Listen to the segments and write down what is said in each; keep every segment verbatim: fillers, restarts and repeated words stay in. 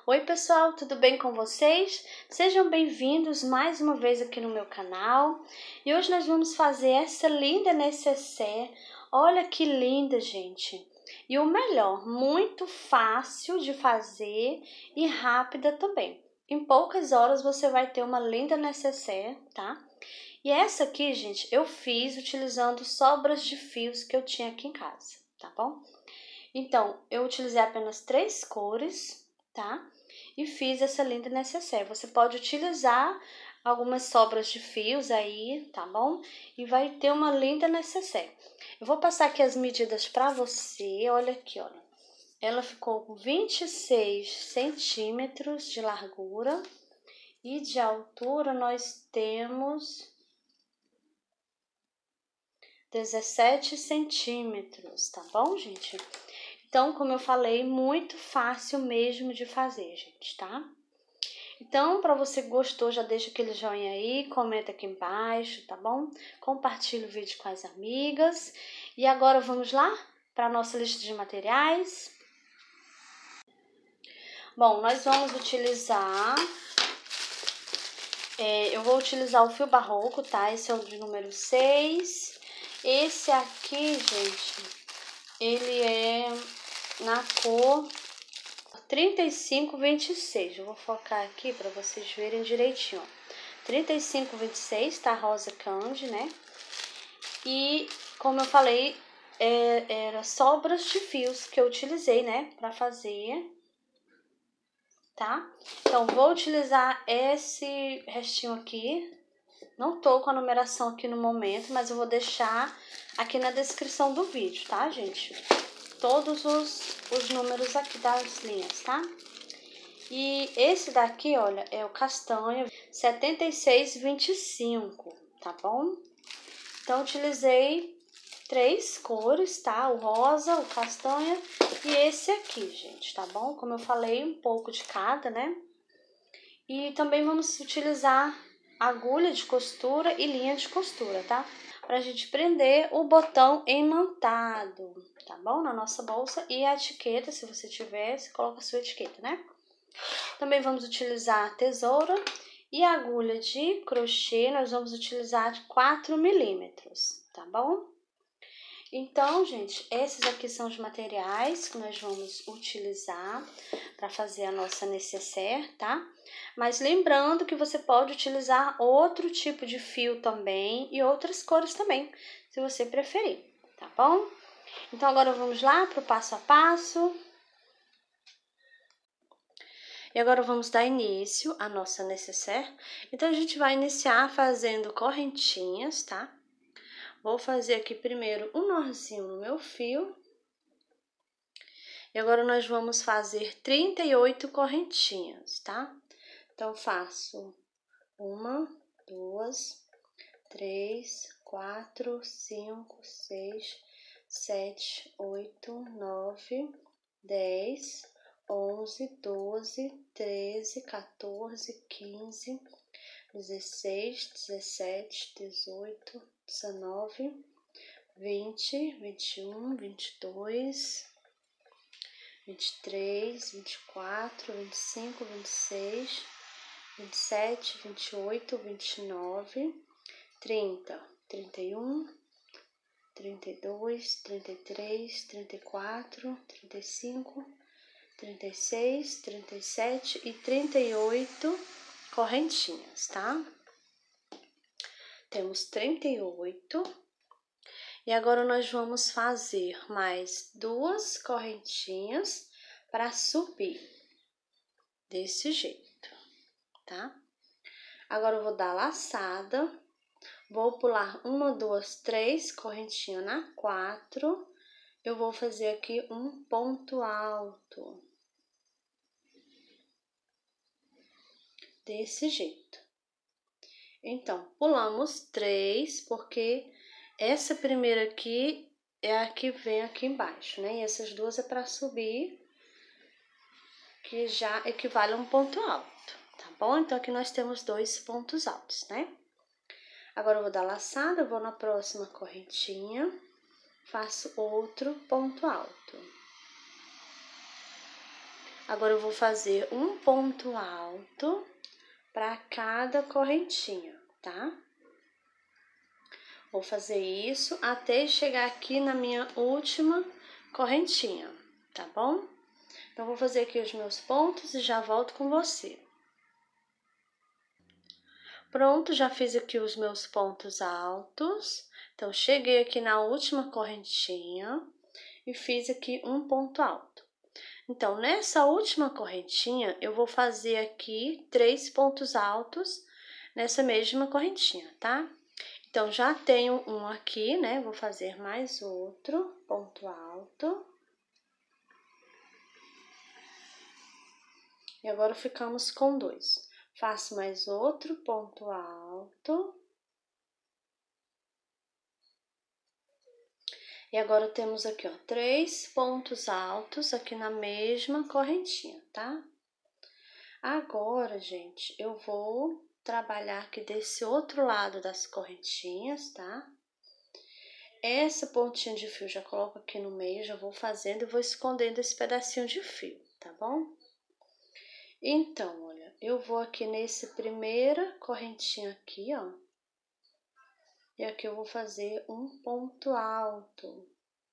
Oi pessoal, tudo bem com vocês? Sejam bem-vindos mais uma vez aqui no meu canal. E hoje nós vamos fazer essa linda nécessaire. Olha que linda, gente! E o melhor, muito fácil de fazer e rápida também. Em poucas horas você vai ter uma linda nécessaire, tá? E essa aqui, gente, eu fiz utilizando sobras de fios que eu tinha aqui em casa, tá bom? Então, eu utilizei apenas três cores, tá? E fiz essa linda nécessaire. Você pode utilizar algumas sobras de fios aí, tá bom? E vai ter uma linda nécessaire. Eu vou passar aqui as medidas pra você, olha aqui, olha. Ela ficou com vinte e seis centímetros de largura e de altura nós temos dezessete centímetros, tá bom, gente? Então, como eu falei, muito fácil mesmo de fazer, gente, tá? Então, para você que gostou, já deixa aquele joinha aí, comenta aqui embaixo, tá bom? Compartilha o vídeo com as amigas. E agora vamos lá para a nossa lista de materiais. Bom, nós vamos utilizar... É, eu vou utilizar o fio barroco, tá? Esse é o de número seis. Esse aqui, gente, ele é na cor trinta e cinco vinte e seis. Eu vou focar aqui para vocês verem direitinho, ó. trinta e cinco vinte e seis, tá? Rosa candy, né? E, como eu falei, é, era sobras de fios que eu utilizei, né? Pra fazer, tá? Então, vou utilizar esse restinho aqui. Não tô com a numeração aqui no momento, mas eu vou deixar aqui na descrição do vídeo, tá, gente? Todos os, os números aqui das linhas, tá? E esse daqui, olha, é o castanho setenta e seis vinte e cinco, tá bom? Então, utilizei três cores, tá? O rosa, o castanho e esse aqui, gente, tá bom? Como eu falei, um pouco de cada, né? E também vamos utilizar agulha de costura e linha de costura, tá? Pra gente prender o botão imantado, tá bom? Na nossa bolsa. E a etiqueta, se você tiver, você coloca a sua etiqueta, né? Também vamos utilizar a tesoura e a agulha de crochê, nós vamos utilizar de quatro milímetros, tá bom? Então, gente, esses aqui são os materiais que nós vamos utilizar para fazer a nossa nécessaire, tá? Mas lembrando que você pode utilizar outro tipo de fio também e outras cores também, se você preferir, tá bom? Então, agora vamos lá para o passo a passo. E agora vamos dar início à nossa nécessaire. Então, a gente vai iniciar fazendo correntinhas, tá? Vou fazer aqui primeiro um nozinho no meu fio. E agora nós vamos fazer trinta e oito correntinhas, tá? Então, faço uma, duas, três, quatro, cinco, seis, sete, oito, nove, dez, onze, doze, treze, quatorze, quinze, dezesseis, dezessete, dezoito, dezenove, vinte, vinte e um, vinte e dois, vinte e três, vinte e quatro, vinte e cinco, vinte e seis, vinte e sete, vinte e oito, vinte e nove, trinta, trinta e um, trinta e dois, trinta e três, trinta e quatro, trinta e cinco, trinta e seis, trinta e sete e trinta e oito correntinhas, tá? Temos trinta e oito. E agora nós vamos fazer mais duas correntinhas para subir desse jeito, tá? Agora eu vou dar laçada, vou pular uma, duas, três correntinhas na quatro. Eu vou fazer aqui um ponto alto. Desse jeito. Então, pulamos três, porque essa primeira aqui é a que vem aqui embaixo, né? E essas duas é para subir, que já equivale a um ponto alto, tá bom? Então, aqui nós temos dois pontos altos, né? Agora, eu vou dar laçada, vou na próxima correntinha, faço outro ponto alto. Agora, eu vou fazer um ponto alto para cada correntinha, tá? Vou fazer isso até chegar aqui na minha última correntinha, tá bom? Então, vou fazer aqui os meus pontos e já volto com você. Pronto, já fiz aqui os meus pontos altos. Então, cheguei aqui na última correntinha e fiz aqui um ponto alto. Então, nessa última correntinha, eu vou fazer aqui três pontos altos nessa mesma correntinha, tá? Então, já tenho um aqui, né? Vou fazer mais outro ponto alto. E agora, ficamos com dois. Faço mais outro ponto alto. E agora, temos aqui, ó, três pontos altos aqui na mesma correntinha, tá? Agora, gente, eu vou trabalhar aqui desse outro lado das correntinhas, tá? Essa pontinha de fio já coloco aqui no meio, já vou fazendo e vou escondendo esse pedacinho de fio, tá bom? Então, olha, eu vou aqui nesse primeira correntinha aqui, ó. E aqui eu vou fazer um ponto alto.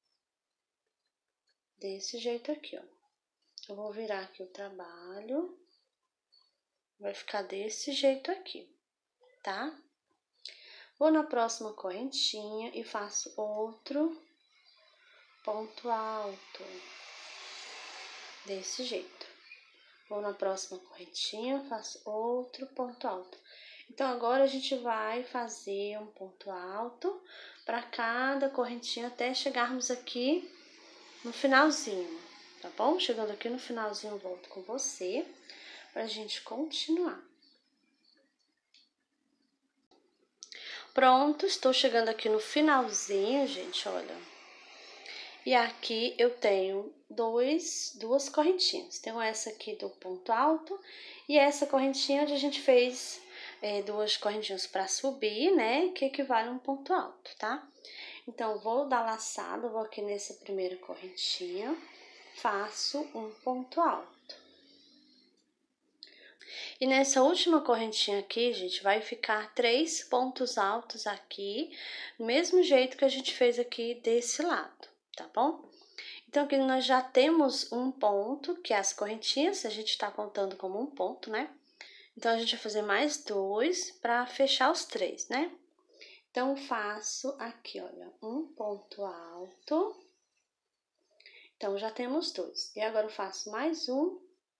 Desse jeito aqui, ó. Eu vou virar aqui o trabalho. Vai ficar desse jeito aqui, tá? Vou na próxima correntinha e faço outro ponto alto. Desse jeito. Vou na próxima correntinha, faço outro ponto alto. Então, agora a gente vai fazer um ponto alto para cada correntinha até chegarmos aqui no finalzinho, tá bom? Chegando aqui no finalzinho, eu volto com você pra gente continuar. Pronto, estou chegando aqui no finalzinho, gente, olha. E aqui eu tenho dois, duas correntinhas. Tenho essa aqui do ponto alto e essa correntinha onde a gente fez é, duas correntinhas para subir, né? Que equivale a um ponto alto, tá? Então, vou dar laçada, vou aqui nessa primeira correntinha, faço um ponto alto. E nessa última correntinha aqui, gente, vai ficar três pontos altos aqui, do mesmo jeito que a gente fez aqui desse lado, tá bom? Então, aqui nós já temos um ponto, que é as correntinhas, a gente tá contando como um ponto, né? Então, a gente vai fazer mais dois para fechar os três, né? Então, faço aqui, olha, um ponto alto. Então, já temos dois. E agora, eu faço mais um.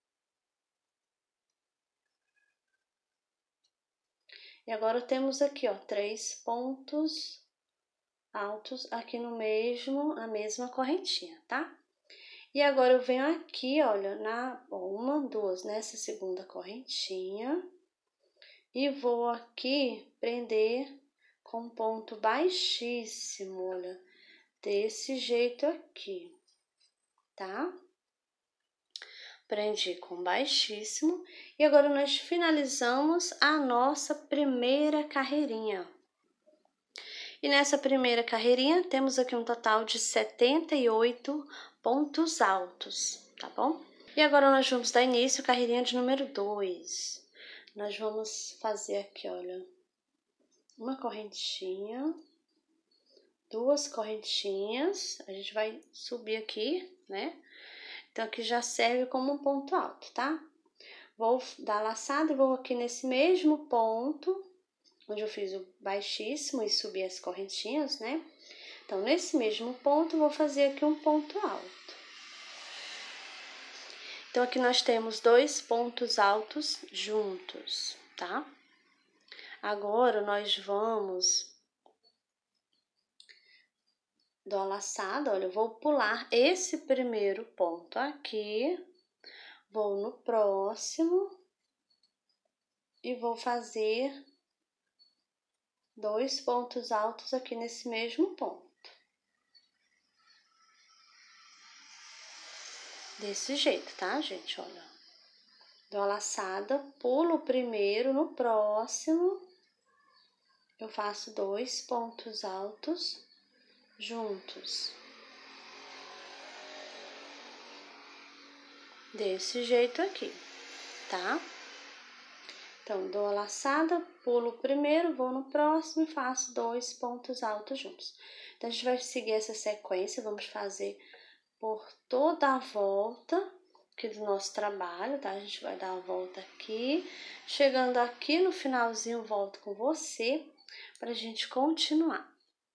E agora, temos aqui, ó, três pontos altos aqui no mesmo, na mesma correntinha, tá? E agora, eu venho aqui, olha, na uma, duas, nessa segunda correntinha. E vou aqui prender com ponto baixíssimo, olha, desse jeito aqui, tá? Prendi com baixíssimo. E agora, nós finalizamos a nossa primeira carreirinha. E nessa primeira carreirinha, temos aqui um total de setenta e oito pontos altos, tá bom? E agora, nós vamos dar início à carreirinha de número dois. Nós vamos fazer aqui, olha, uma correntinha, duas correntinhas, a gente vai subir aqui, né? Então, aqui já serve como um ponto alto, tá? Vou dar laçada e vou aqui nesse mesmo ponto, onde eu fiz o baixíssimo e subi as correntinhas, né? Então, nesse mesmo ponto, vou fazer aqui um ponto alto. Então, aqui nós temos dois pontos altos juntos, tá? Agora, nós vamos dar uma laçada, olha, eu vou pular esse primeiro ponto aqui, vou no próximo e vou fazer dois pontos altos aqui nesse mesmo ponto. Desse jeito, tá, gente? Olha. Dou a laçada, pulo o primeiro, no próximo, eu faço dois pontos altos juntos. desse jeito aqui, tá? Então, dou a laçada, pulo o primeiro, vou no próximo e faço dois pontos altos juntos. Então, a gente vai seguir essa sequência, vamos fazer por toda a volta aqui do nosso trabalho, tá? A gente vai dar a volta aqui, chegando aqui no finalzinho, volto com você pra gente continuar.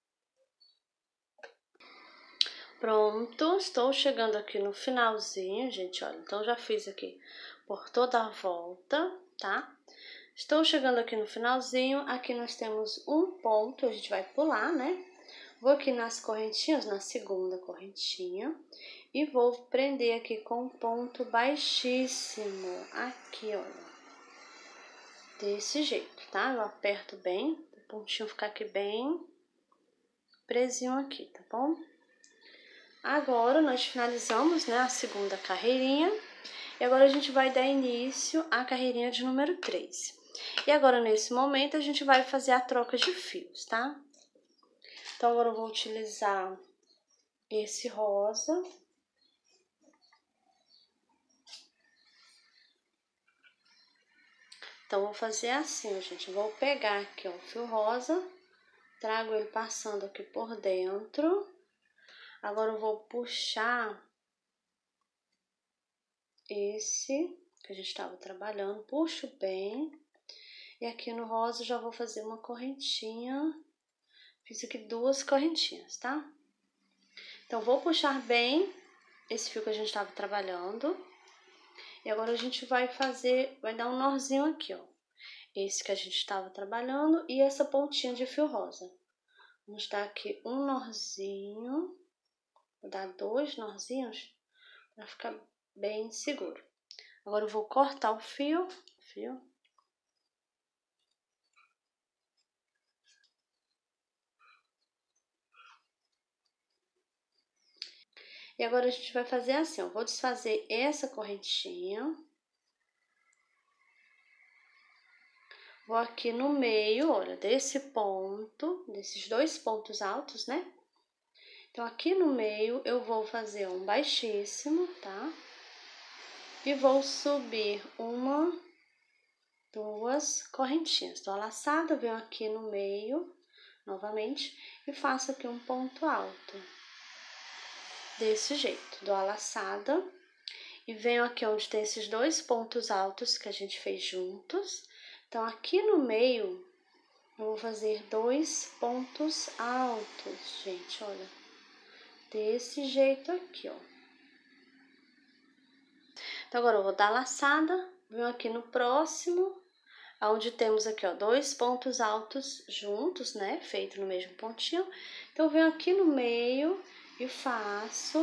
Pronto, estou chegando aqui no finalzinho, gente, olha, então já fiz aqui por toda a volta, tá? Estou chegando aqui no finalzinho, aqui nós temos um ponto, a gente vai pular, né? Vou aqui nas correntinhas, na segunda correntinha, e vou prender aqui com um ponto baixíssimo, aqui, olha, desse jeito, tá? Eu aperto bem, o pontinho ficar aqui bem presinho aqui, tá bom? Agora, nós finalizamos, né, a segunda carreirinha, e agora a gente vai dar início à carreirinha de número três. E agora, nesse momento, a gente vai fazer a troca de fios, tá? Então, agora eu vou utilizar esse rosa. Então, vou fazer assim, gente, vou pegar aqui, ó, o fio rosa, trago ele passando aqui por dentro. Agora, eu vou puxar esse que a gente estava trabalhando, puxo bem. E aqui no rosa já vou fazer uma correntinha, fiz aqui duas correntinhas, tá? Então, vou puxar bem esse fio que a gente estava trabalhando. E agora a gente vai fazer, vai dar um nozinho aqui, ó. Esse que a gente estava trabalhando e essa pontinha de fio rosa. Vamos dar aqui um nozinho, vou dar dois nozinhos para ficar bem seguro. Agora eu vou cortar o fio, fio. E agora a gente vai fazer assim, ó, vou desfazer essa correntinha. Vou aqui no meio, olha, desse ponto, desses dois pontos altos, né? Então, aqui no meio, eu vou fazer um baixíssimo, tá? E vou subir uma, duas correntinhas. Dou a laçada, venho aqui no meio, novamente, e faço aqui um ponto alto. Desse jeito, dou a laçada e venho aqui onde tem esses dois pontos altos que a gente fez juntos. Então, aqui no meio, eu vou fazer dois pontos altos, gente, olha. Desse jeito aqui, ó. Então, agora eu vou dar a laçada, venho aqui no próximo, onde temos aqui, ó, dois pontos altos juntos, né? Feito no mesmo pontinho. Então, eu venho aqui no meio e faço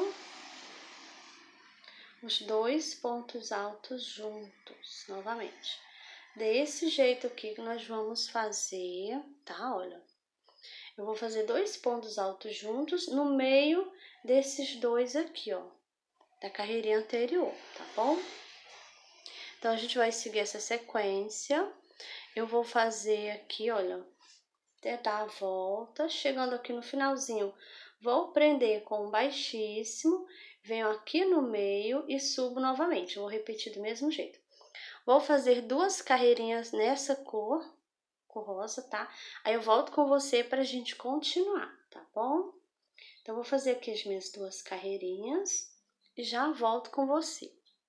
os dois pontos altos juntos, novamente. Desse jeito aqui que nós vamos fazer, tá? Olha, eu vou fazer dois pontos altos juntos no meio desses dois aqui, ó, da carreirinha anterior, tá bom? Então, a gente vai seguir essa sequência. Eu vou fazer aqui, olha, até dar a volta, chegando aqui no finalzinho, vou prender com um baixíssimo, venho aqui no meio e subo novamente. Vou repetir do mesmo jeito. Vou fazer duas carreirinhas nessa cor, cor rosa, tá? Aí eu volto com você pra gente continuar, tá bom? Então, vou fazer aqui as minhas duas carreirinhas e já volto com você.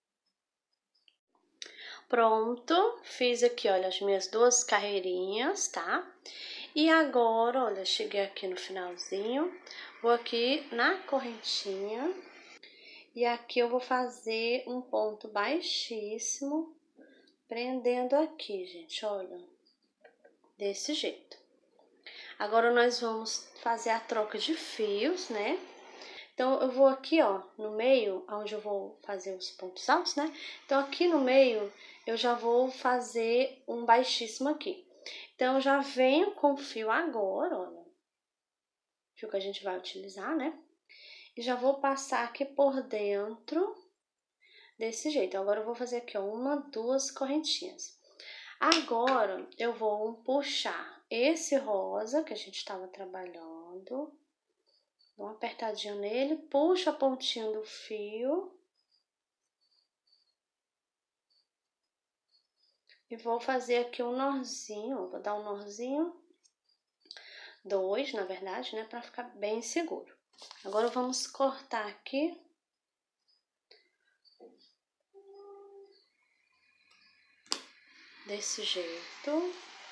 Pronto, fiz aqui, olha, as minhas duas carreirinhas, tá? E agora, olha, cheguei aqui no finalzinho, vou aqui na correntinha e aqui eu vou fazer um ponto baixíssimo, prendendo aqui, gente, olha, desse jeito. Agora, nós vamos fazer a troca de fios, né? Então, eu vou aqui, ó, no meio, onde eu vou fazer os pontos altos, né? Então, aqui no meio, eu já vou fazer um baixíssimo aqui. Então, eu já venho com o fio agora, olha, fio que a gente vai utilizar, né? E já vou passar aqui por dentro, desse jeito. Agora, eu vou fazer aqui, ó, uma, duas correntinhas. Agora, eu vou puxar esse rosa que a gente estava trabalhando, dou uma apertadinha nele, puxo a pontinha do fio E vou fazer aqui um nozinho, vou dar um nozinho, dois, na verdade, né, pra ficar bem seguro. Agora vamos cortar aqui. Desse jeito.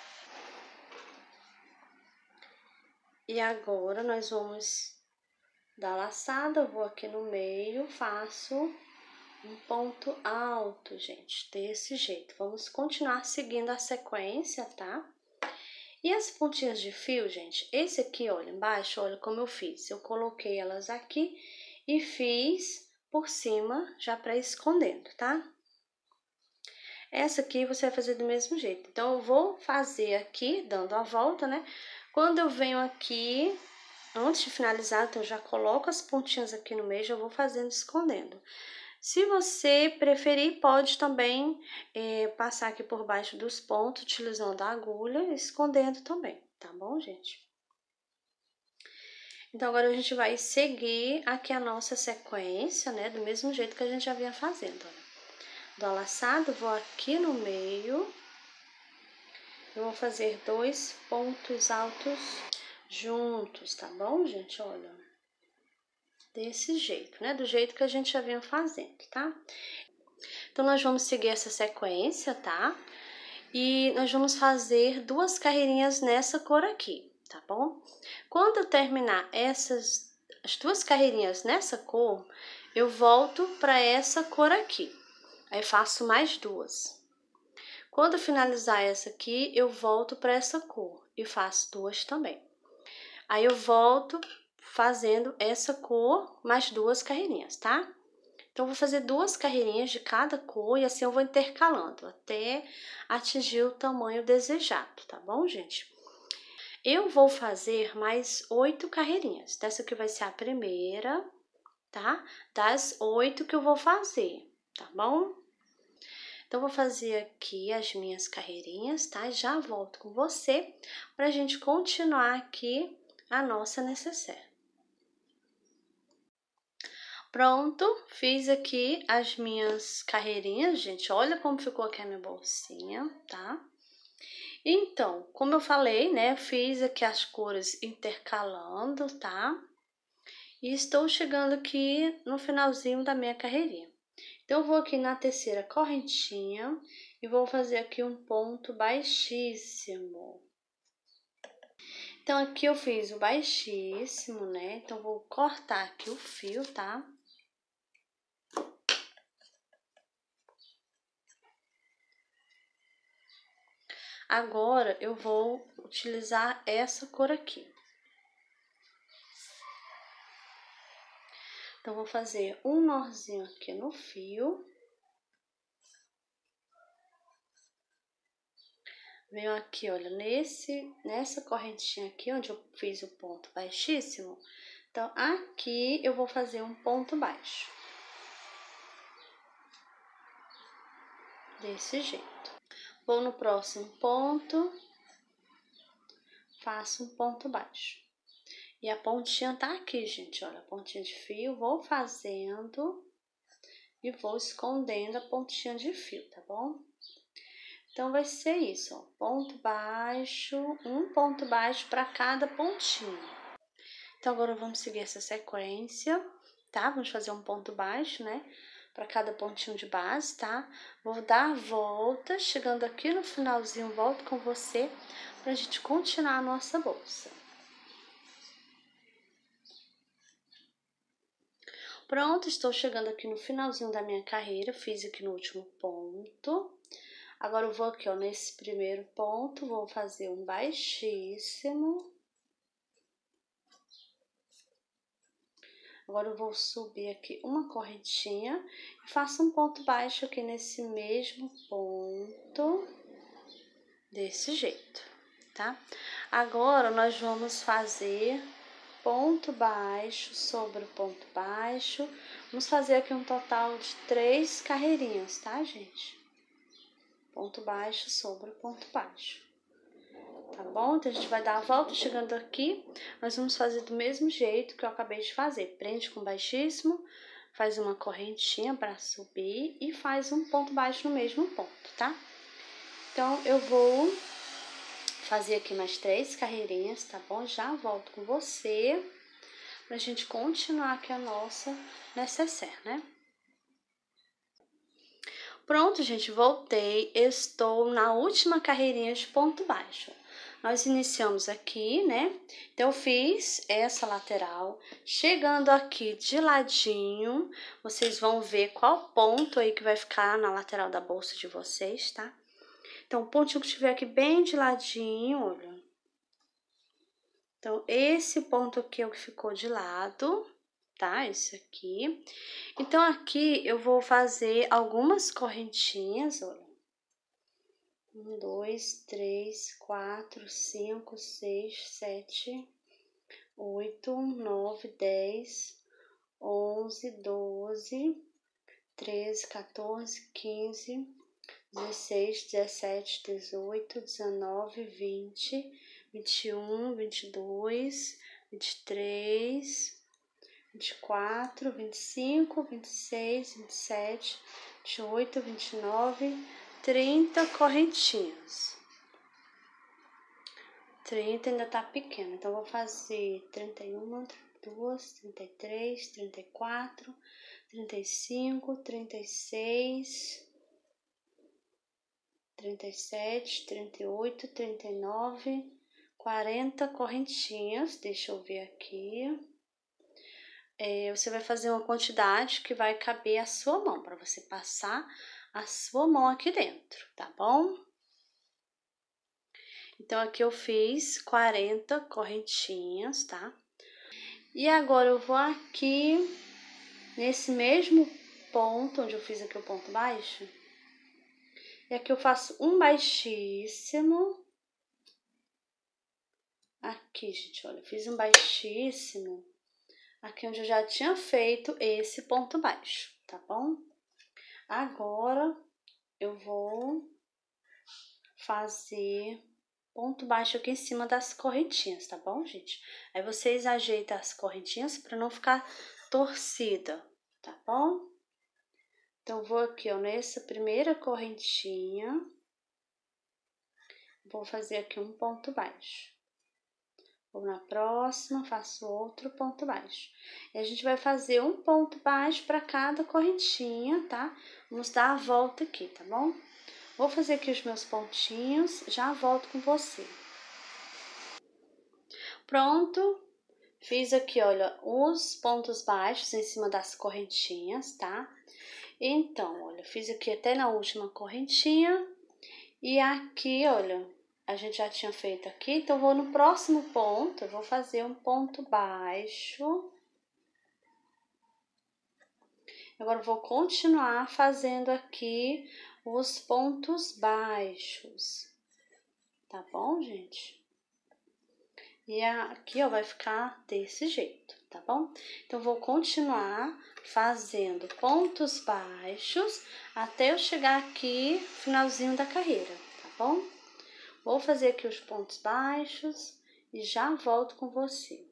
E agora nós vamos dar laçada, eu vou aqui no meio, faço um ponto alto, gente, desse jeito. Vamos continuar seguindo a sequência, tá? E as pontinhas de fio, gente, esse aqui, olha, embaixo, olha como eu fiz. Eu coloquei elas aqui e fiz por cima, já pra escondendo, tá? Essa aqui você vai fazer do mesmo jeito. Então, eu vou fazer aqui, dando a volta, né? Quando eu venho aqui, antes de finalizar, então, eu já coloco as pontinhas aqui no meio, já vou fazendo escondendo. Se você preferir, pode também é, passar aqui por baixo dos pontos, utilizando a agulha, escondendo também, tá bom, gente? Então, agora a gente vai seguir aqui a nossa sequência, né? Do mesmo jeito que a gente já vinha fazendo, olha. Do laçado, vou aqui no meio, eu vou fazer dois pontos altos juntos, tá bom, gente? Olha, desse jeito, né? Do jeito que a gente já vinha fazendo, tá? Então, nós vamos seguir essa sequência, tá? E nós vamos fazer duas carreirinhas nessa cor aqui, tá bom? Quando eu terminar essas, as duas carreirinhas nessa cor, eu volto para essa cor aqui. Aí, faço mais duas. Quando eu finalizar essa aqui, eu volto para essa cor e faço duas também. Aí, eu volto fazendo essa cor, mais duas carreirinhas, tá? Então, vou fazer duas carreirinhas de cada cor e assim eu vou intercalando até atingir o tamanho desejado, tá bom, gente? Eu vou fazer mais oito carreirinhas. Dessa aqui vai ser a primeira, tá? Das oito que eu vou fazer, tá bom? Então, vou fazer aqui as minhas carreirinhas, tá? Já volto com você pra gente continuar aqui a nossa necessaire. Pronto, fiz aqui as minhas carreirinhas, gente. Olha como ficou aqui a minha bolsinha, tá? Então, como eu falei, né? Fiz aqui as cores intercalando, tá? E estou chegando aqui no finalzinho da minha carreirinha. Então, eu vou aqui na terceira correntinha e vou fazer aqui um ponto baixíssimo. Então, aqui eu fiz o baixíssimo, né? Então, vou cortar aqui o fio, tá? Agora, eu vou utilizar essa cor aqui. Então, vou fazer um nozinho aqui no fio. Venho aqui, olha, nesse, nessa correntinha aqui, onde eu fiz o ponto baixíssimo. Então, aqui eu vou fazer um ponto baixo. Desse jeito. Vou no próximo ponto, faço um ponto baixo. E a pontinha tá aqui, gente, olha, a pontinha de fio, vou fazendo e vou escondendo a pontinha de fio, tá bom? Então, vai ser isso, ó, ponto baixo, um ponto baixo para cada pontinho. Então, agora vamos seguir essa sequência, tá? Vamos fazer um ponto baixo, né? Para cada pontinho de base, tá? Vou dar a volta, chegando aqui no finalzinho, volto com você pra gente continuar a nossa bolsa. Pronto, estou chegando aqui no finalzinho da minha carreira, fiz aqui no último ponto. Agora, eu vou aqui, ó, nesse primeiro ponto, vou fazer um baixíssimo. Agora, eu vou subir aqui uma correntinha e faço um ponto baixo aqui nesse mesmo ponto, desse jeito, tá? Agora, nós vamos fazer ponto baixo sobre o ponto baixo. Vamos fazer aqui um total de três carreirinhas, tá, gente? Ponto baixo sobre o ponto baixo. Tá bom? Então, a gente vai dar a volta, chegando aqui, nós vamos fazer do mesmo jeito que eu acabei de fazer. Prende com baixíssimo, faz uma correntinha para subir e faz um ponto baixo no mesmo ponto, tá? Então, eu vou fazer aqui mais três carreirinhas, tá bom? Já volto com você pra gente continuar aqui a nossa necessaire, né? Pronto, gente, voltei. Estou na última carreirinha de ponto baixo. Nós iniciamos aqui, né? Então, eu fiz essa lateral. Chegando aqui de ladinho, vocês vão ver qual ponto aí que vai ficar na lateral da bolsa de vocês, tá? Então, o pontinho que estiver aqui bem de ladinho, olha. Então, esse ponto aqui é o que ficou de lado, tá? Esse aqui. Então, aqui eu vou fazer algumas correntinhas, olha. Um, dois, três, quatro, cinco, seis, sete, oito, nove, dez, onze, doze, treze, quatorze, quinze, dezesseis, dezessete, dezoito, dezenove, vinte, vinte e um, vinte e dois, vinte e três, vinte e quatro, vinte e cinco, vinte e seis, vinte e sete, vinte e oito, vinte e nove, trinta correntinhas. trinta ainda tá pequeno, então vou fazer trinta e um, trinta e dois, trinta e três, trinta e quatro, trinta e cinco, trinta e seis, trinta e sete, trinta e oito, trinta e nove, quarenta correntinhas. Deixa eu ver aqui. É, você vai fazer uma quantidade que vai caber a sua mão, para você passar a sua mão aqui dentro, tá bom? Então, aqui eu fiz quarenta correntinhas, tá? E agora, eu vou aqui, nesse mesmo ponto, onde eu fiz aqui o ponto baixo, e aqui eu faço um baixíssimo. Aqui, gente, olha, eu fiz um baixíssimo aqui onde eu já tinha feito esse ponto baixo, tá bom? Agora, eu vou fazer ponto baixo aqui em cima das correntinhas, tá bom, gente? Aí, vocês ajeitam as correntinhas para não ficar torcida, tá bom? Então, vou aqui, ó, nessa primeira correntinha, vou fazer aqui um ponto baixo. Vou na próxima, faço outro ponto baixo. E a gente vai fazer um ponto baixo para cada correntinha, tá? Vamos dar a volta aqui, tá bom? Vou fazer aqui os meus pontinhos, já volto com você. Pronto, fiz aqui, olha, os pontos baixos em cima das correntinhas, tá? Então, olha, fiz aqui até na última correntinha. E aqui, olha, a gente já tinha feito aqui, então vou no próximo ponto, eu vou fazer um ponto baixo. Agora, vou continuar fazendo aqui os pontos baixos, tá bom, gente? E aqui, ó, vai ficar desse jeito, tá bom? Então, vou continuar fazendo pontos baixos até eu chegar aqui, finalzinho da carreira, tá bom? Vou fazer aqui os pontos baixos e já volto com você.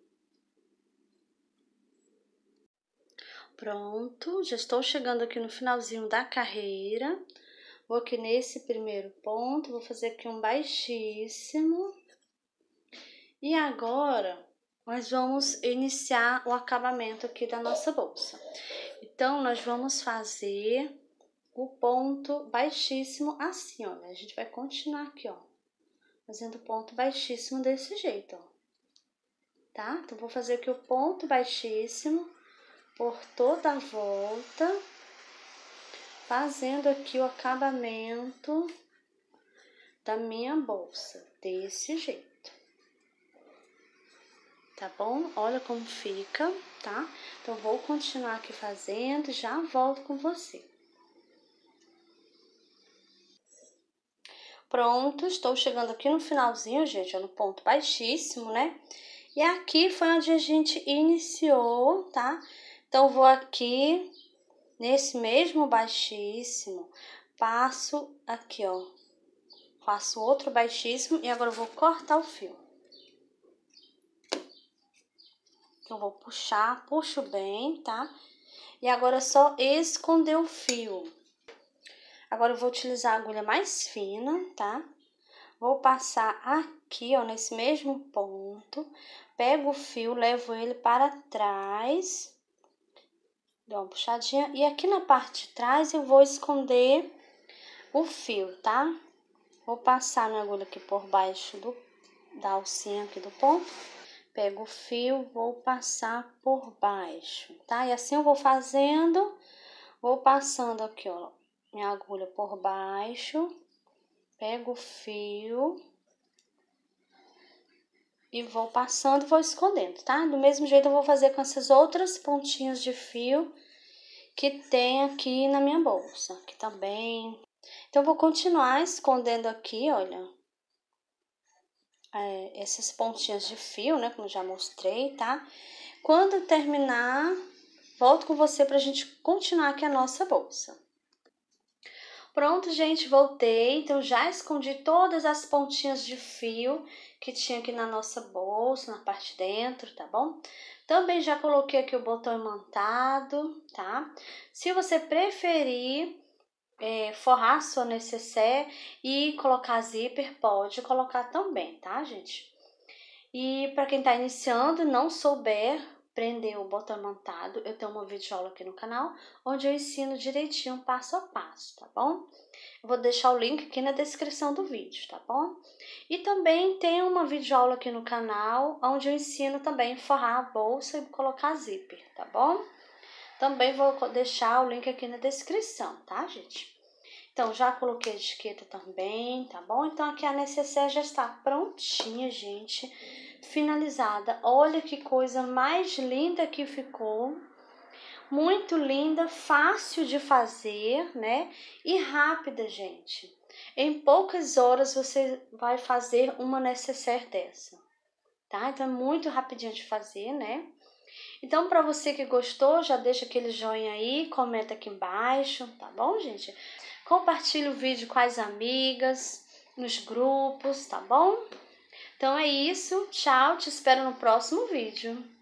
Pronto, já estou chegando aqui no finalzinho da carreira. Vou aqui nesse primeiro ponto, vou fazer aqui um baixíssimo. E agora, nós vamos iniciar o acabamento aqui da nossa bolsa. Então, nós vamos fazer o ponto baixíssimo assim, olha. A gente vai continuar aqui, ó, fazendo ponto baixíssimo desse jeito, ó. Tá? Então, vou fazer aqui o ponto baixíssimo por toda a volta, fazendo aqui o acabamento da minha bolsa, desse jeito. Tá bom? Olha como fica, tá? Então, vou continuar aqui fazendo, já volto com você. Pronto, estou chegando aqui no finalzinho, gente, no ponto baixíssimo, né? E aqui foi onde a gente iniciou, tá? Então, vou aqui, nesse mesmo baixíssimo, passo aqui, ó. Faço outro baixíssimo e agora eu vou cortar o fio. Então, vou puxar, puxo bem, tá? E agora é só esconder o fio. Agora eu vou utilizar a agulha mais fina, tá? Vou passar aqui, ó, nesse mesmo ponto. Pego o fio, levo ele para trás. Dou uma puxadinha. E aqui na parte de trás eu vou esconder o fio, tá? Vou passar minha agulha aqui por baixo do, da alcinha aqui do ponto. Pego o fio, vou passar por baixo, tá? E assim eu vou fazendo, vou passando aqui, ó, minha agulha por baixo. Pego o fio e vou passando, vou escondendo, tá? Do mesmo jeito eu vou fazer com essas outras pontinhas de fio que tem aqui na minha bolsa, aqui também. Então, eu vou continuar escondendo aqui, olha, é, essas pontinhas de fio, né, como eu já mostrei, tá? Quando eu terminar, volto com você pra gente continuar aqui a nossa bolsa. Pronto, gente, voltei. Então, já escondi todas as pontinhas de fio que tinha aqui na nossa bolsa, na parte de dentro, tá bom? Também já coloquei aqui o botão imantado, tá? Se você preferir é, forrar sua necessaire e colocar zíper, pode colocar também, tá, gente? E para quem tá iniciando, não souber prender o botão imantado, eu tenho uma videoaula aqui no canal, onde eu ensino direitinho, passo a passo, tá bom? Eu vou deixar o link aqui na descrição do vídeo, tá bom? E também tem uma videoaula aqui no canal, onde eu ensino também forrar a bolsa e colocar zíper, tá bom? Também vou deixar o link aqui na descrição, tá, gente? Então, já coloquei a etiqueta também, tá bom? Então, aqui a necessaire já está prontinha, gente, finalizada. Olha que coisa mais linda que ficou. Muito linda, fácil de fazer, né? E rápida, gente. Em poucas horas você vai fazer uma necessaire dessa, tá? Então, é muito rapidinho de fazer, né? Então, para você que gostou, já deixa aquele joinha aí, comenta aqui embaixo, tá bom, gente? Compartilha o vídeo com as amigas, nos grupos, tá bom? Então é isso, tchau, te espero no próximo vídeo.